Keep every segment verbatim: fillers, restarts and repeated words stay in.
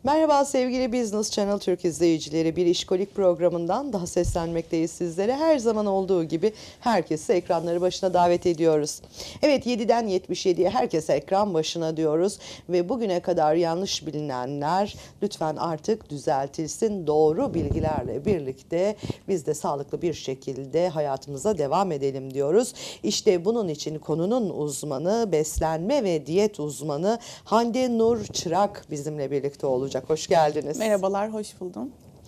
Merhaba sevgili Business Channel Türk izleyicileri. Bir işkolik programından daha seslenmekteyiz sizlere. Her zaman olduğu gibi herkesi ekranları başına davet ediyoruz. Evet, yediden yetmiş yediye herkese ekran başına diyoruz. Ve bugüne kadar yanlış bilinenler lütfen artık düzeltilsin. Doğru bilgilerle birlikte biz de sağlıklı bir şekilde hayatımıza devam edelim diyoruz. İşte bunun için konunun uzmanı, beslenme ve diyet uzmanı Hande Nur Çırak bizimle birlikte olacak. Hoş geldiniz. Merhabalar, hoş buldum.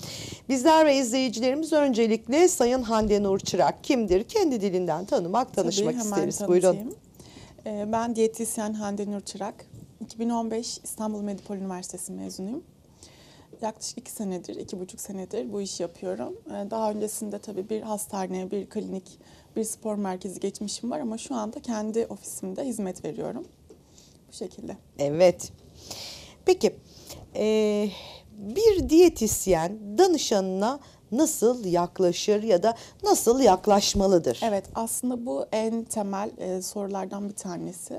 Bizler ve izleyicilerimiz öncelikle Sayın Hande Nur Çırak kimdir? Kendi dilinden tanımak, tanışmak Tabii, isteriz. hemen Buyurun. tanıtayım. Ee, Ben diyetisyen Hande Nur Çırak. iki bin on beş İstanbul Medipol Üniversitesi mezunuyum. Yaklaşık iki senedir, iki buçuk senedir bu işi yapıyorum. Ee, Daha öncesinde tabii bir hastane, bir klinik, bir spor merkezi geçmişim var ama şu anda kendi ofisimde hizmet veriyorum. Bu şekilde. Evet. Peki, e, bir diyetisyen danışanına nasıl yaklaşır ya da nasıl yaklaşmalıdır? Evet, aslında bu en temel e, sorulardan bir tanesi.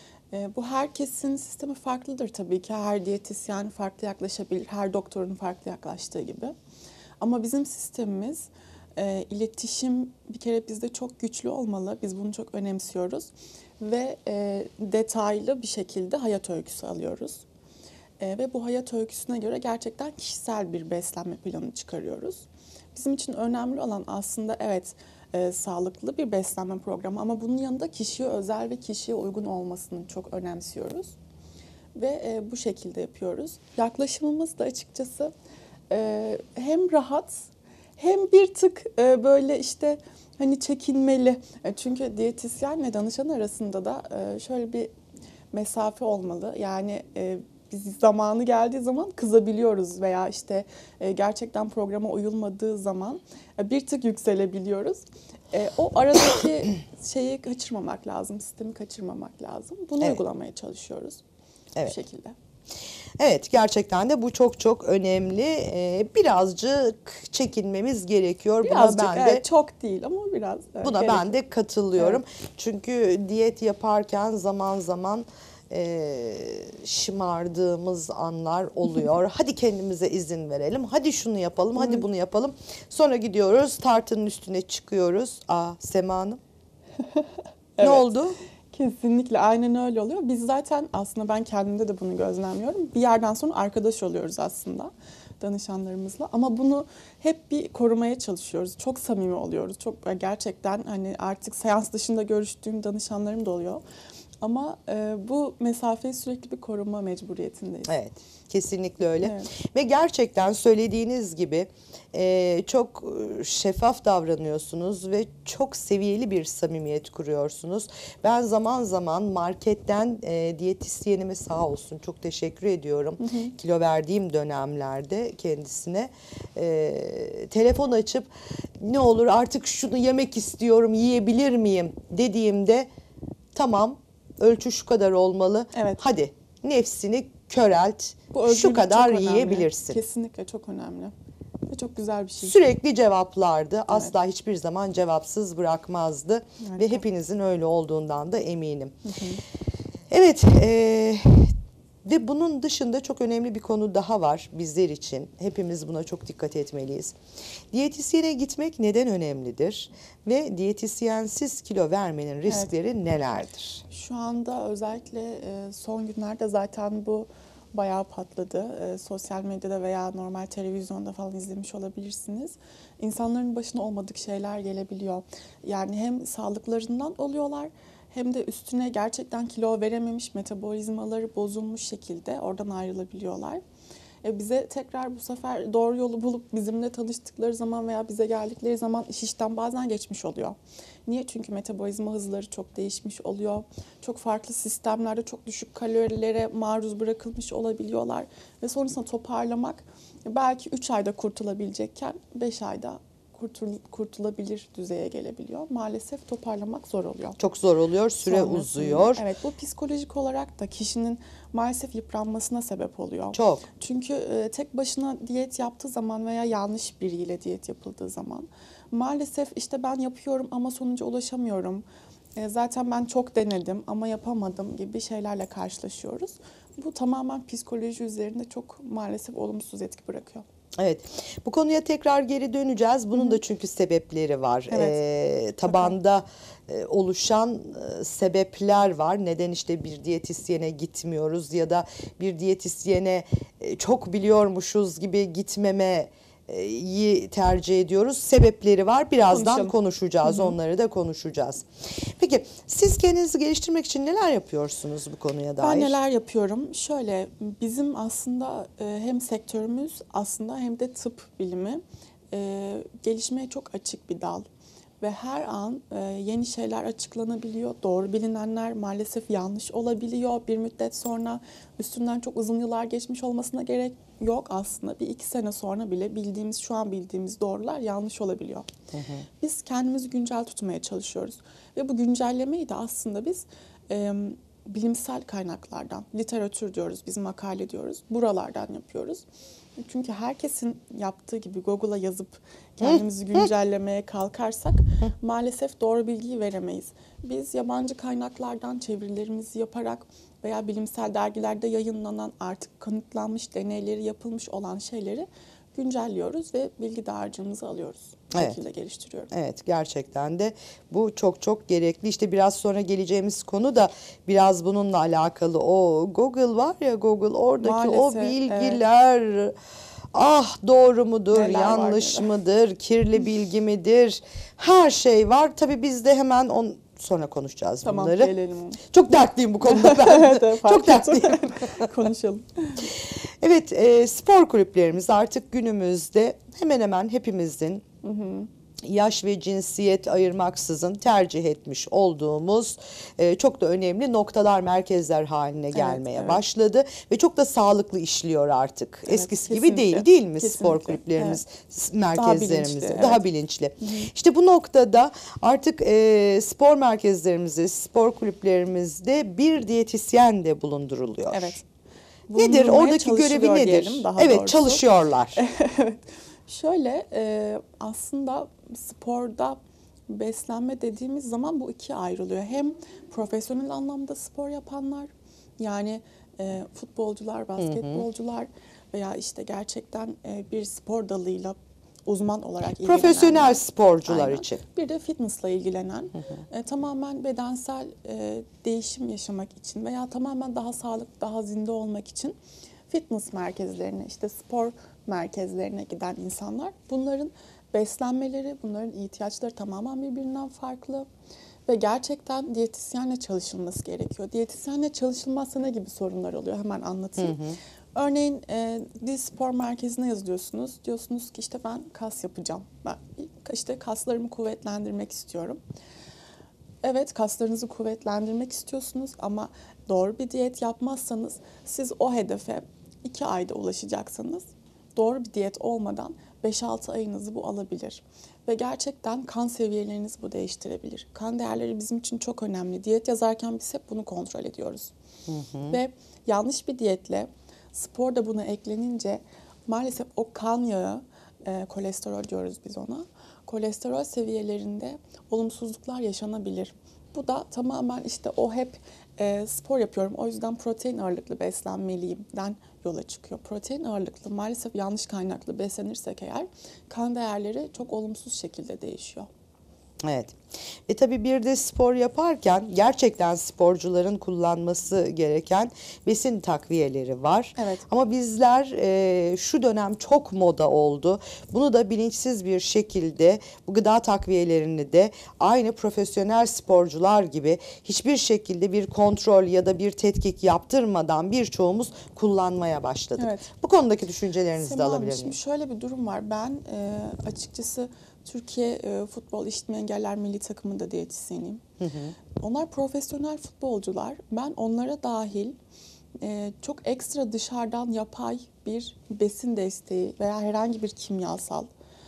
E, bu herkesin sistemi farklıdır tabii ki. Her diyetisyen farklı yaklaşabilir, her doktorun farklı yaklaştığı gibi. Ama bizim sistemimiz e, iletişim bir kere bizde çok güçlü olmalı. Biz bunu çok önemsiyoruz ve e, detaylı bir şekilde hayat öyküsü alıyoruz. E, ve bu hayat öyküsüne göre gerçekten kişisel bir beslenme planı çıkarıyoruz. Bizim için önemli olan aslında evet e, sağlıklı bir beslenme programı ama bunun yanında kişiye özel ve kişiye uygun olmasını çok önemsiyoruz. Ve e, bu şekilde yapıyoruz. Yaklaşımımız da açıkçası e, hem rahat hem bir tık e, böyle işte hani çekinmeli. E, çünkü diyetisyenle danışan arasında da e, şöyle bir mesafe olmalı. Yani e, biz zamanı geldiği zaman kızabiliyoruz veya işte e, gerçekten programa uyulmadığı zaman e, bir tık yükselebiliyoruz. E, o aradaki şeyi kaçırmamak lazım, sistemi kaçırmamak lazım. Bunu Evet. uygulamaya çalışıyoruz Evet. bu şekilde. Evet, gerçekten de bu çok çok önemli. Ee, birazcık çekinmemiz gerekiyor. Birazcık Buna ben de evet, çok değil ama biraz evet, buna gerekiyor. ben de katılıyorum. Çünkü diyet yaparken zaman zaman e, şımardığımız anlar oluyor. Hadi kendimize izin verelim. Hadi şunu yapalım, hadi bunu yapalım. Sonra gidiyoruz, tartının üstüne çıkıyoruz. Aa, Sema Hanım. Ne Evet. oldu? Kesinlikle aynen öyle oluyor. Biz zaten aslında ben kendimde de bunu gözlemliyorum. Bir yerden sonra arkadaş oluyoruz aslında danışanlarımızla. Ama bunu hep bir korumaya çalışıyoruz. Çok samimi oluyoruz. Çok gerçekten hani artık seans dışında görüştüğüm danışanlarım da oluyor. Ama e, bu mesafeyi sürekli bir koruma mecburiyetindeyiz. Evet, kesinlikle öyle. Evet. Ve gerçekten söylediğiniz gibi e, çok şeffaf davranıyorsunuz ve çok seviyeli bir samimiyet kuruyorsunuz. Ben zaman zaman marketten e, diyetisyenime sağ olsun çok teşekkür ediyorum. Hı hı. Kilo verdiğim dönemlerde kendisine e, telefon açıp ne olur artık şunu yemek istiyorum, yiyebilir miyim dediğimde tamam, ölçü şu kadar olmalı. Evet. Hadi nefsini körelt. Bu Şu özgürlük kadar çok önemli. yiyebilirsin. Kesinlikle çok önemli. Ve çok güzel bir şey. Sürekli cevaplardı. Asla hiçbir zaman cevapsız bırakmazdı. Harika. Ve hepinizin öyle olduğundan da eminim. Hı hı. Evet. E, ve bunun dışında çok önemli bir konu daha var bizler için. Hepimiz buna çok dikkat etmeliyiz. Diyetisyene gitmek neden önemlidir? Ve diyetisyensiz kilo vermenin riskleri evet. nelerdir? Şu anda özellikle son günlerde zaten bu bayağı patladı. E, sosyal medyada veya normal televizyonda falan izlemiş olabilirsiniz. İnsanların başına olmadık şeyler gelebiliyor. Yani hem sağlıklarından oluyorlar hem de üstüne gerçekten kilo verememiş, metabolizmaları bozulmuş şekilde oradan ayrılabiliyorlar. E, bize tekrar bu sefer doğru yolu bulup bizimle tanıştıkları zaman veya bize geldikleri zaman iş işten bazen geçmiş oluyor. Niye? Çünkü metabolizma hızları çok değişmiş oluyor. Çok farklı sistemlerde çok düşük kalorilere maruz bırakılmış olabiliyorlar. Ve sonrasında toparlamak belki üç ayda kurtulabilecekken beş ayda kurtul kurtulabilir düzeye gelebiliyor. Maalesef toparlamak zor oluyor. Çok zor oluyor, süre Sonrasında, uzuyor. Evet, bu psikolojik olarak da kişinin maalesef yıpranmasına sebep oluyor. Çok. Çünkü e, tek başına diyet yaptığı zaman veya yanlış biriyle diyet yapıldığı zaman maalesef işte ben yapıyorum ama sonuca ulaşamıyorum. E, zaten ben çok denedim ama yapamadım gibi şeylerle karşılaşıyoruz. Bu tamamen psikoloji üzerinde çok maalesef olumsuz etki bırakıyor. Evet, bu konuya tekrar geri döneceğiz. Bunun da çünkü sebepleri var. Evet. Ee, tabanda e, oluşan e, sebepler var. Neden işte bir diyetisyene gitmiyoruz ya da bir diyetisyene e, çok biliyormuşuz gibi gitmeme iyi tercih ediyoruz. Sebepleri var. Birazdan Konuşalım. konuşacağız. Onları da konuşacağız. Peki siz kendinizi geliştirmek için neler yapıyorsunuz bu konuya dair? Ben neler yapıyorum? Şöyle, bizim aslında e, hem sektörümüz aslında hem de tıp bilimi e, gelişmeye çok açık bir dal. Ve her an e, yeni şeyler açıklanabiliyor. Doğru bilinenler maalesef yanlış olabiliyor. Bir müddet sonra üstünden çok uzun yıllar geçmiş olmasına gerek yok aslında. Bir iki sene sonra bile bildiğimiz, şu an bildiğimiz doğrular yanlış olabiliyor. Hı hı. Biz kendimizi güncel tutmaya çalışıyoruz. Ve bu güncellemeyi de aslında biz e, bilimsel kaynaklardan, literatür diyoruz, biz makale diyoruz, buralardan yapıyoruz. Çünkü herkesin yaptığı gibi Google'a yazıp kendimizi güncellemeye kalkarsak maalesef doğru bilgiyi veremeyiz. Biz yabancı kaynaklardan çevirilerimizi yaparak veya bilimsel dergilerde yayınlanan artık kanıtlanmış deneyleri yapılmış olan şeyleri güncelliyoruz ve bilgi dağarcığımızı alıyoruz. Bu Evet. şekilde geliştiriyoruz. Evet, gerçekten de bu çok çok gerekli. İşte biraz sonra geleceğimiz konu da biraz bununla alakalı. O Google var ya, Google oradaki Maalesef, o bilgiler ah doğru mudur, Neler var, yanlış neler. mıdır, kirli bilgi midir? Her şey var. Tabii biz de hemen on sonra konuşacağız Tamam, bunları. gelelim. Çok dertliyim bu konuda ben. Evet, fark Çok dertliyim. Konuşalım. Evet, e, spor kulüplerimiz artık günümüzde hemen hemen hepimizin hı hı. yaş ve cinsiyet ayırmaksızın tercih etmiş olduğumuz e, çok da önemli noktalar, merkezler haline gelmeye evet, evet. başladı ve çok da sağlıklı işliyor artık. Evet, Eskisi gibi kesinlikle. değil, değil mi Kesinlikle. spor kulüplerimiz, Evet. merkezlerimiz Daha bilinçli, daha evet. bilinçli. Hı hı. İşte bu noktada artık e, spor merkezlerimizde, spor kulüplerimizde bir diyetisyen de bulunduruluyor. Evet. Nedir? Bulunmaya Oradaki görevi çalışılıyor nedir? diyelim, daha Evet, doğrusu. çalışıyorlar. Evet. Şöyle e, aslında sporda beslenme dediğimiz zaman bu ikiye ayrılıyor. Hem profesyonel anlamda spor yapanlar, yani e, futbolcular, basketbolcular, hı hı. veya işte gerçekten e, bir spor dalıyla uzman olarak ilgilenenler. Profesyonel sporcular Aynen. için. Bir de fitnessla ilgilenen, hı hı. E, tamamen bedensel e, değişim yaşamak için veya tamamen daha sağlıklı, daha zinde olmak için fitness merkezlerine, işte spor merkezlerine giden insanlar. Bunların beslenmeleri, bunların ihtiyaçları tamamen birbirinden farklı. Ve gerçekten diyetisyenle çalışılması gerekiyor. Diyetisyenle çalışılmazsa ne gibi sorunlar oluyor? Hemen anlatayım. Hı hı. Örneğin e, bir spor merkezine yazıyorsunuz. Diyorsunuz ki işte ben kas yapacağım. Ben işte kaslarımı kuvvetlendirmek istiyorum. Evet, kaslarınızı kuvvetlendirmek istiyorsunuz ama doğru bir diyet yapmazsanız siz o hedefe iki ayda ulaşacaksınız. Doğru bir diyet olmadan beş altı ayınızı bu alabilir. Ve gerçekten kan seviyelerinizi bu değiştirebilir. Kan değerleri bizim için çok önemli. Diyet yazarken biz hep bunu kontrol ediyoruz. Hı hı. Ve yanlış bir diyetle spor da buna eklenince maalesef o kan yağı, e, kolesterol diyoruz biz ona, kolesterol seviyelerinde olumsuzluklar yaşanabilir. Bu da tamamen işte o hep e, spor yapıyorum, o yüzden protein ağırlıklı beslenmeliyimden yola çıkıyor. Protein ağırlıklı, maalesef yanlış kaynaklı beslenirsek eğer kan değerleri çok olumsuz şekilde değişiyor. Evet. Ve tabii bir de spor yaparken gerçekten sporcuların kullanması gereken besin takviyeleri var. Evet. Ama bizler e, şu dönem çok moda oldu. Bunu da bilinçsiz bir şekilde bu gıda takviyelerini de aynı profesyonel sporcular gibi hiçbir şekilde bir kontrol ya da bir tetkik yaptırmadan birçoğumuz kullanmaya başladık. Evet. Bu konudaki düşüncelerinizi Sema de Hanım, alabilir miyim? şimdi şöyle bir durum var. Ben e, açıkçası Türkiye e, Futbol İşitme Engeller Milli Takımı'nda diyetisyeniyim. Hı hı. Onlar profesyonel futbolcular. Ben onlara dahil e, çok ekstra dışarıdan yapay bir besin desteği veya herhangi bir kimyasal,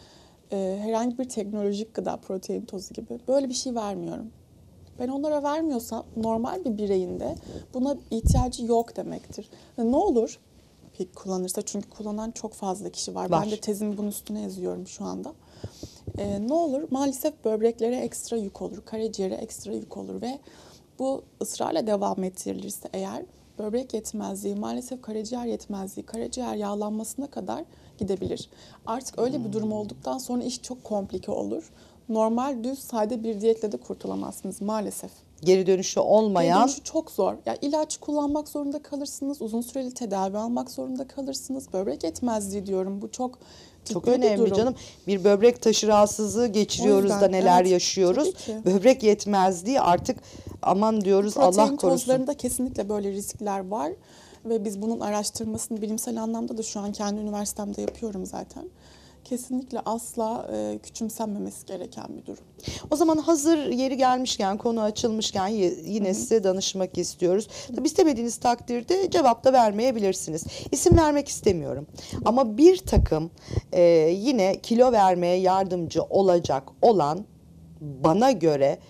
e, herhangi bir teknolojik gıda, protein tozu gibi böyle bir şey vermiyorum. Ben onlara vermiyorsam normal bir bireyin de buna ihtiyacı yok demektir. Ne olur kullanırsa, çünkü kullanan çok fazla kişi var. var. Ben de tezimi bunun üstüne yazıyorum şu anda. e, ne olur? Maalesef böbreklere ekstra yük olur, karaciğere ekstra yük olur ve bu ısrarla devam ettirilirse eğer böbrek yetmezliği, maalesef karaciğer yetmezliği, karaciğer yağlanmasına kadar gidebilir. Artık öyle bir durum olduktan sonra iş çok komplike olur. Normal, düz, sade bir diyetle de kurtulamazsınız maalesef. Geri dönüşü olmayan. Geri dönüşü çok zor. Ya ilaç kullanmak zorunda kalırsınız, uzun süreli tedavi almak zorunda kalırsınız. Böbrek yetmezliği diyorum. Bu çok ciddi Çok bir önemli durum. canım. Bir böbrek taşı rahatsızlığı geçiriyoruz O yüzden, da neler evet, yaşıyoruz. tabii ki. Böbrek yetmezliği artık aman diyoruz, Protein Allah korusun. tozlarında kesinlikle böyle riskler var. Ve biz bunun araştırmasını bilimsel anlamda da şu an kendi üniversitemde yapıyorum zaten. Kesinlikle asla e, küçümsenmemesi gereken bir durum. O zaman hazır yeri gelmişken, konu açılmışken y- yine Hı hı. size danışmak istiyoruz. Tabii istemediğiniz takdirde cevap da vermeyebilirsiniz. İsim vermek istemiyorum. Ama bir takım e, yine kilo vermeye yardımcı olacak olan, bana göre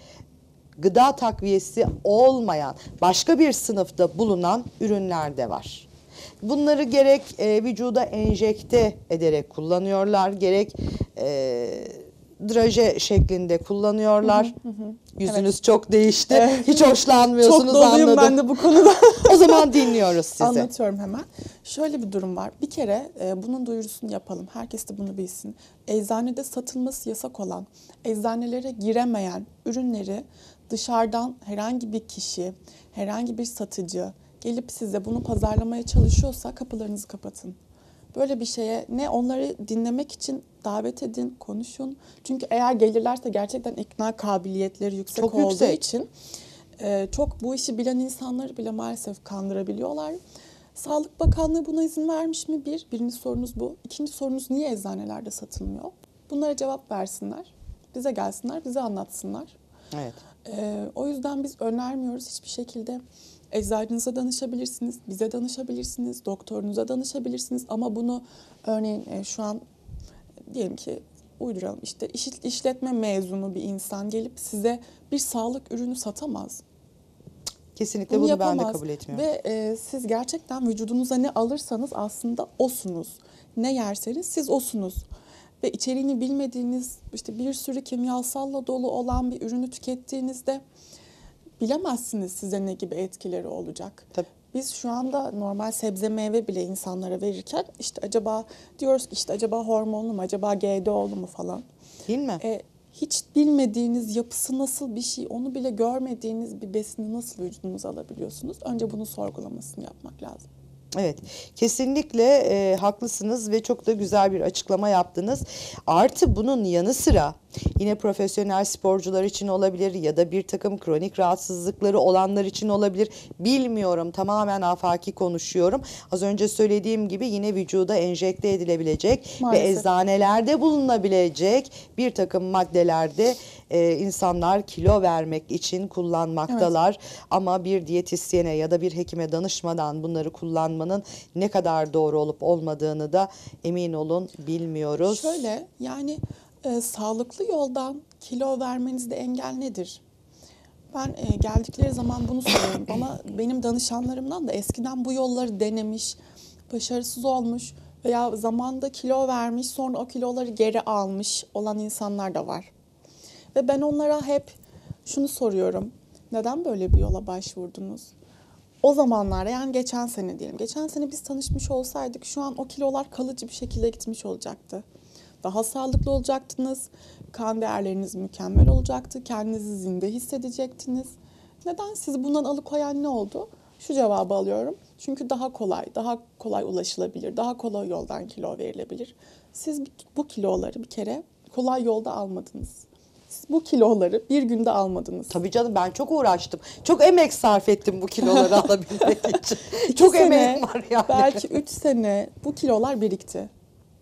gıda takviyesi olmayan başka bir sınıfta bulunan ürünler de var. Bunları gerek e, vücuda enjekte ederek kullanıyorlar, gerek e, draje şeklinde kullanıyorlar. Hı hı. Yüzünüz çok değişti. Evet. Hiç hoşlanmıyorsunuz, Çok doluyum anladım. ben de bu konuda. O zaman dinliyoruz sizi. Anlatıyorum hemen. Şöyle bir durum var. Bir kere e, bunun duyurusunu yapalım. Herkes de bunu bilsin. Eczanede satılması yasak olan, eczanelere giremeyen ürünleri dışarıdan herhangi bir kişi, herhangi bir satıcı gelip size bunu pazarlamaya çalışıyorsa kapılarınızı kapatın. Böyle bir şeye ne onları dinlemek için davet edin, konuşun. Çünkü eğer gelirlerse gerçekten ikna kabiliyetleri yüksek Çok olduğu yüksek. için e, çok bu işi bilen insanları bile maalesef kandırabiliyorlar. Sağlık Bakanlığı buna izin vermiş mi? Bir, birinci sorunuz bu. İkinci sorunuz niye eczanelerde satılmıyor? Bunlara cevap versinler. Bize gelsinler, bize anlatsınlar. Evet. E, o yüzden biz önermiyoruz hiçbir şekilde. Eczacınıza danışabilirsiniz, bize danışabilirsiniz, doktorunuza danışabilirsiniz. Ama bunu örneğin e, şu an diyelim ki uyduralım işte iş, işletme mezunu bir insan gelip size bir sağlık ürünü satamaz. Kesinlikle bunu, Bunu ben de yapamaz. kabul etmiyorum. Ve e, siz gerçekten vücudunuza ne alırsanız aslında osunuz. Ne yerseniz siz osunuz. Ve içeriğini bilmediğiniz işte bir sürü kimyasalla dolu olan bir ürünü tükettiğinizde bilemezsiniz size ne gibi etkileri olacak. Tabii. Biz şu anda normal sebze meyve bile insanlara verirken işte acaba diyoruz ki işte acaba hormonlu mu, acaba G D O'lu mu falan. Değil mi? E, hiç bilmediğiniz yapısı nasıl bir şey, onu bile görmediğiniz bir besini nasıl vücudunuza alabiliyorsunuz? Önce bunun sorgulamasını yapmak lazım. Evet, kesinlikle e, haklısınız ve çok da güzel bir açıklama yaptınız. Artı bunun yanı sıra yine profesyonel sporcular için olabilir ya da bir takım kronik rahatsızlıkları olanlar için olabilir. Bilmiyorum, tamamen afaki konuşuyorum. Az önce söylediğim gibi yine vücuda enjekte edilebilecek Maalesef. ve eczanelerde bulunabilecek bir takım maddelerde e, insanlar kilo vermek için kullanmaktalar. Evet. Ama bir diyetisyene ya da bir hekime danışmadan bunları kullanmanın ne kadar doğru olup olmadığını da emin olun bilmiyoruz. Şöyle yani e, sağlıklı yoldan kilo vermenizde engel nedir? Ben e, geldikleri zaman bunu soruyorum. Bana benim danışanlarımdan da eskiden bu yolları denemiş, başarısız olmuş veya zamanda kilo vermiş sonra o kiloları geri almış olan insanlar da var. Ve ben onlara hep şunu soruyorum. Neden böyle bir yola başvurdunuz? O zamanlarda yani geçen sene diyelim. Geçen sene biz tanışmış olsaydık şu an o kilolar kalıcı bir şekilde gitmiş olacaktı. Daha sağlıklı olacaktınız. Kan değerleriniz mükemmel olacaktı. Kendinizi zinde hissedecektiniz. Neden sizi bundan alıkoyan ne oldu? Şu cevabı alıyorum. Çünkü daha kolay, daha kolay ulaşılabilir, daha kolay yoldan kilo verilebilir. Siz bu kiloları bir kere kolay yolda almadınız. Siz bu kiloları bir günde almadınız. Tabii canım, ben çok uğraştım. Çok emek sarf ettim bu kiloları alabilmek için. Çok sene, emeğim var yani. Belki üç sene bu kilolar birikti.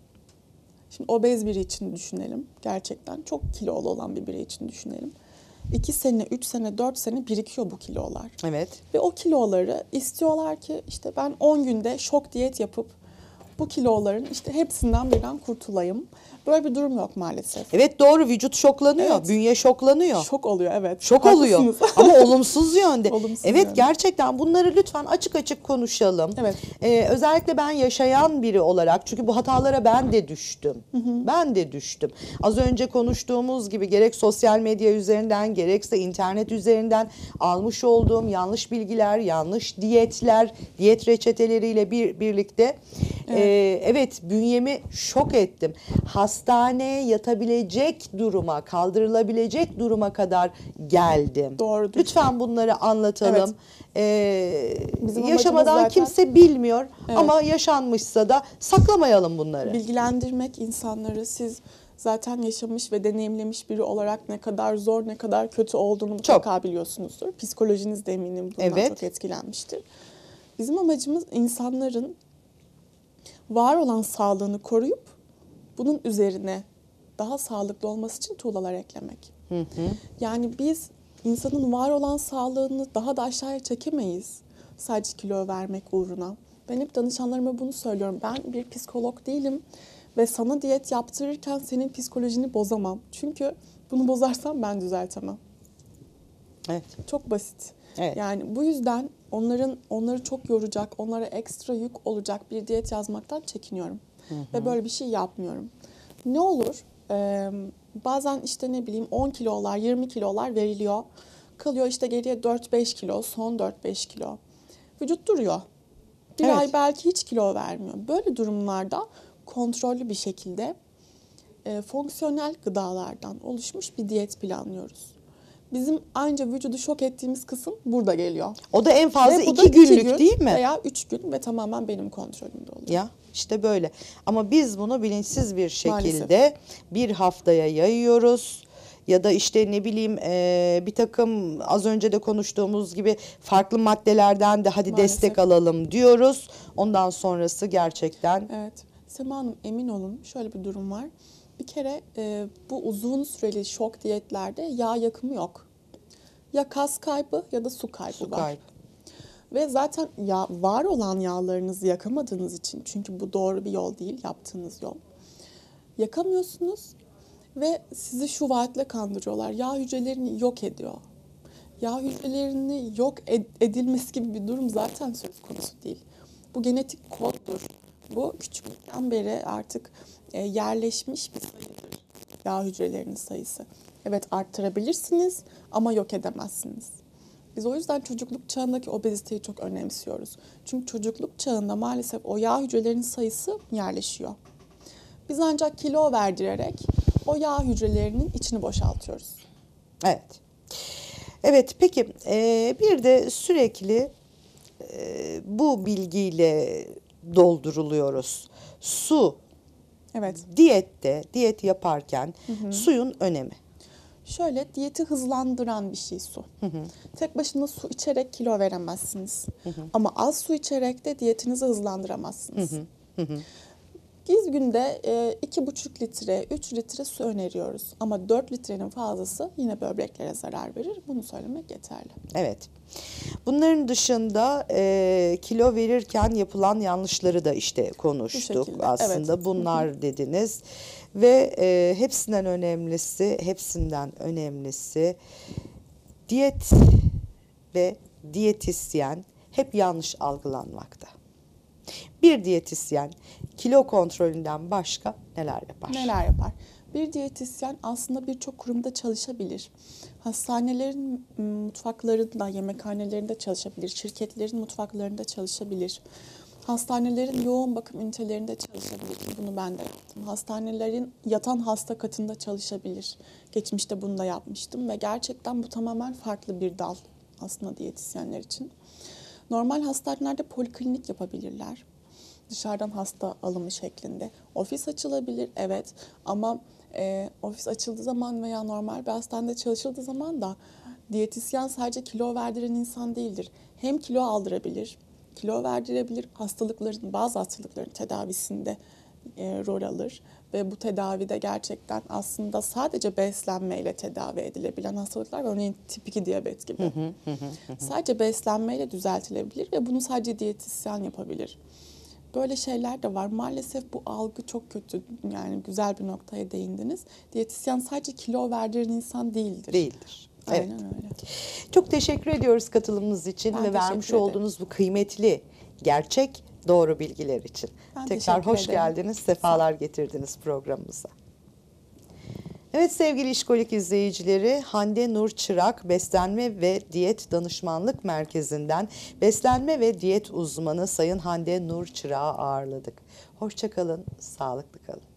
Şimdi obez biri için düşünelim. Gerçekten çok kilolu olan bir birey için düşünelim. iki sene, üç sene, dört sene birikiyor bu kilolar. Evet. Ve o kiloları istiyorlar ki işte ben on günde şok diyet yapıp bu kiloların işte hepsinden birden kurtulayım. Böyle bir durum yok maalesef. Evet doğru, vücut şoklanıyor, Evet. bünye şoklanıyor. Şok oluyor evet. Şok Haklısınız. oluyor ama olumsuz yönde. Olumsuz evet yönde. gerçekten bunları lütfen açık açık konuşalım. Evet. Ee, özellikle ben yaşayan biri olarak, çünkü bu hatalara ben de düştüm. Ben de düştüm. Az önce konuştuğumuz gibi gerek sosyal medya üzerinden gerekse internet üzerinden almış olduğum yanlış bilgiler, yanlış diyetler, diyet reçeteleriyle bir birlikte evet, e, evet bünyemi şok ettim. Hastaneye yatabilecek duruma, kaldırılabilecek duruma kadar geldim. Doğrudur. Lütfen bunları anlatalım. Ee, Bizim yaşamadan amacımız zaten- kimse bilmiyor Evet. ama yaşanmışsa da saklamayalım bunları. Bilgilendirmek insanları, siz zaten yaşamış ve deneyimlemiş biri olarak ne kadar zor, ne kadar kötü olduğunu mutlaka biliyorsunuzdur. Psikolojiniz de eminim bundan Evet. çok etkilenmiştir. Bizim amacımız insanların var olan sağlığını koruyup bunun üzerine daha sağlıklı olması için tuğlalar eklemek. Hı hı. Yani biz insanın var olan sağlığını daha da aşağıya çekemeyiz sadece kilo vermek uğruna. Ben hep danışanlarıma bunu söylüyorum. Ben bir psikolog değilim ve sana diyet yaptırırken senin psikolojini bozamam. Çünkü bunu bozarsam ben düzeltemem. Evet. Çok basit. Evet. Yani bu yüzden onların onları çok yoracak, onlara ekstra yük olacak bir diyet yazmaktan çekiniyorum. Hı hı. Ve böyle bir şey yapmıyorum. Ne olur? Ee, bazen işte ne bileyim on kilolar, yirmi kilolar veriliyor. Kalıyor işte geriye dört beş kilo, son dört beş kilo. Vücut duruyor. Bir Evet. ay belki hiç kilo vermiyor. Böyle durumlarda kontrollü bir şekilde e, fonksiyonel gıdalardan oluşmuş bir diyet planlıyoruz. Bizim ancak vücudu şok ettiğimiz kısım burada geliyor. O da en fazla Ve bu da iki günlük gün değil mi? Veya üç gün ve tamamen benim kontrolümde oluyor. Ya işte böyle. Ama biz bunu bilinçsiz bir şekilde Maalesef. bir haftaya yayıyoruz. Ya da işte ne bileyim e, bir takım az önce de konuştuğumuz gibi farklı maddelerden de hadi Maalesef. destek alalım diyoruz. Ondan sonrası gerçekten Evet. Sema Hanım emin olun şöyle bir durum var. Bir kere e, bu uzun süreli şok diyetlerde yağ yakımı yok. Ya kas kaybı ya da su kaybı su var. kaybı. Ve zaten ya var olan yağlarınızı yakamadığınız için, çünkü bu doğru bir yol değil yaptığınız yol. Yakamıyorsunuz ve sizi şu vaatle kandırıyorlar. Yağ hücrelerini yok ediyor. Yağ hücrelerini yok ed- edilmesi gibi bir durum zaten söz konusu değil. Bu genetik koddur. Bu küçüklükten beri artık e, yerleşmiş bir sayıdır. Yağ hücrelerinin sayısı. Evet arttırabilirsiniz ama yok edemezsiniz. Biz o yüzden çocukluk çağındaki obeziteyi çok önemsiyoruz. Çünkü çocukluk çağında maalesef o yağ hücrelerinin sayısı yerleşiyor. Biz ancak kilo verdirerek o yağ hücrelerinin içini boşaltıyoruz. Evet. Evet peki e, bir de sürekli e, bu bilgiyle dolduruluyoruz. Su, Evet. diyette, diyet yaparken hı hı. suyun önemi. Şöyle diyeti hızlandıran bir şey su. Hı hı. Tek başına su içerek kilo veremezsiniz. Hı hı. Ama az su içerek de diyetinizi hızlandıramazsınız. Hı hı. Hı hı. Biz günde iki buçuk litre, üç litre su öneriyoruz. Ama dört litrenin fazlası yine böbreklere zarar verir. Bunu söylemek yeterli. Evet. Bunların dışında e, kilo verirken yapılan yanlışları da işte konuştuk aslında. Evet. Bunlar hı hı. dediniz. Ve e, hepsinden önemlisi, hepsinden önemlisi diyet ve diyetisyen hep yanlış algılanmakta. Bir diyetisyen kilo kontrolünden başka neler yapar? Neler yapar? Bir diyetisyen aslında birçok kurumda çalışabilir. Hastanelerin mutfaklarında, yemekhanelerinde çalışabilir. Şirketlerin mutfaklarında çalışabilir. Hastanelerin yoğun bakım ünitelerinde çalışabilir. Bunu ben de yaptım. Hastanelerin yatan hasta katında çalışabilir. Geçmişte bunu da yapmıştım ve gerçekten bu tamamen farklı bir dal aslında diyetisyenler için. Normal hastanelerde poliklinik yapabilirler. Dışarıdan hasta alımı şeklinde. Ofis açılabilir, evet. Ama e, ofis açıldığı zaman veya normal bir hastanede çalışıldığı zaman da diyetisyen sadece kilo verdiren insan değildir. Hem kilo aldırabilir, kilo verdirebilir, hastalıkların, bazı hastalıkların tedavisinde e, rol alır. Ve bu tedavide gerçekten aslında sadece beslenmeyle tedavi edilebilen hastalıklar var. Örneğin tip iki diyabet gibi. Sadece beslenmeyle düzeltilebilir ve bunu sadece diyetisyen yapabilir. Böyle şeyler de var. Maalesef bu algı çok kötü. Yani güzel bir noktaya değindiniz. Diyetisyen sadece kilo verdiren insan değildir. Değildir. Evet. Aynen öyle. Çok teşekkür ediyoruz katılımınız için Ben ve vermiş teşekkür ederim. olduğunuz bu kıymetli, gerçek, doğru bilgiler için. Ben Tekrar teşekkür hoş ederim. geldiniz, sefalar getirdiniz programımıza. Evet sevgili İşkolik izleyicileri, Hande Nur Çırak Beslenme ve Diyet Danışmanlık Merkezi'nden beslenme ve diyet uzmanı Sayın Hande Nur Çırak'ı ağırladık. Hoşça kalın, sağlıklı kalın.